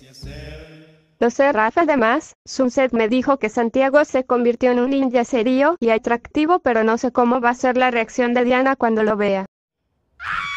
Lo sé, Rafa. Además, Sunset me dijo que Santiago se convirtió en un ninja serio y atractivo, pero no sé cómo va a ser la reacción de Diana cuando lo vea.